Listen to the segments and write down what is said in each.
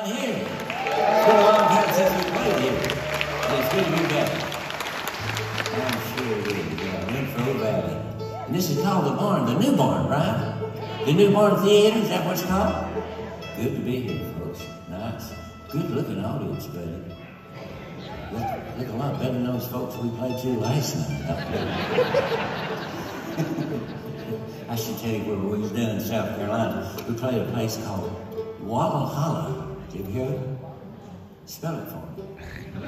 down here. It's been a long time since we played here. It's good to be back. I'm sure it is. Renfro Valley. And this is called the barn, the new barn, right? The new barn theater, is that what it's called? Good to be here, folks. Nice. Good looking audience, buddy. Look a lot better than those folks we played to last night. I should tell you where we was down in South Carolina. We played a place called Walla Holla. Did you hear it? Spell it for me.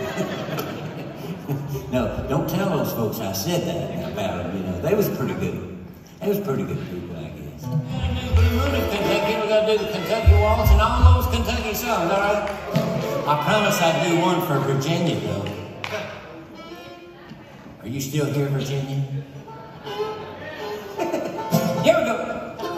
No, don't tell those folks I said that about them, you know. They was pretty good. They was pretty good people, I guess. Blue Moon of Kentucky, we gotta do the Kentucky Waltz and all those Kentucky songs, all right? I promise I'd do one for Virginia, though. Are you still here, Virginia? Here we go.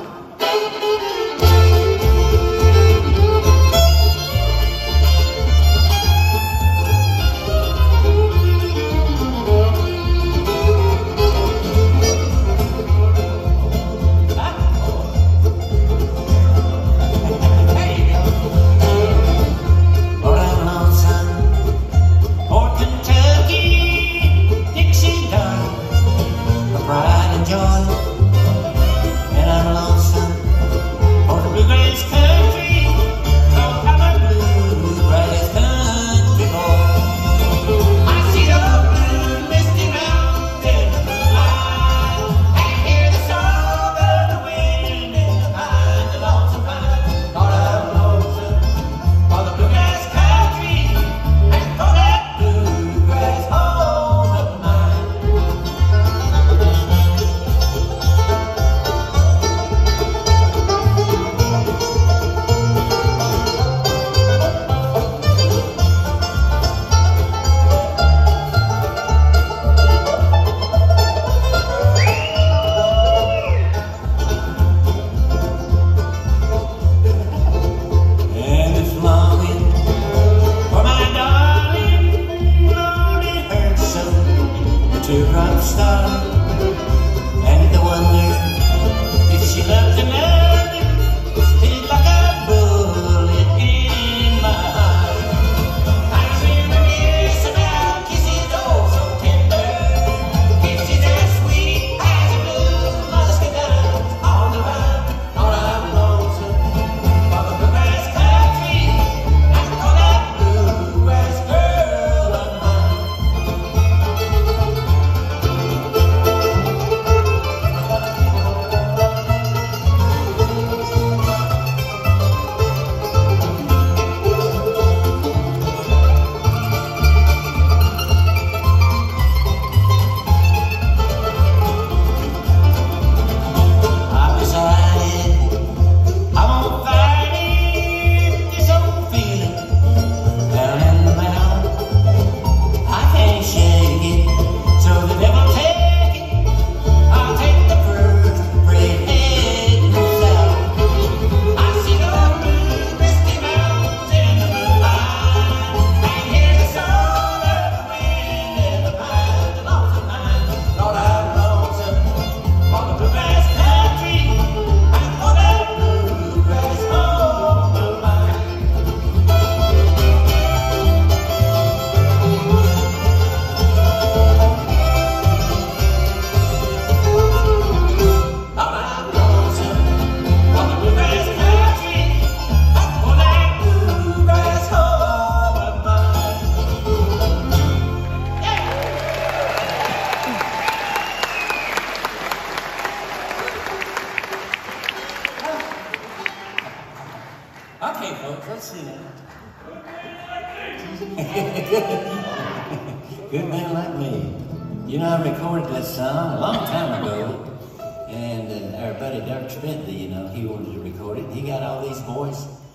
Good man like me. You know, I recorded that song a long time ago, and our buddy Dirk Bentley, you know, he wanted to record it. He got all these boys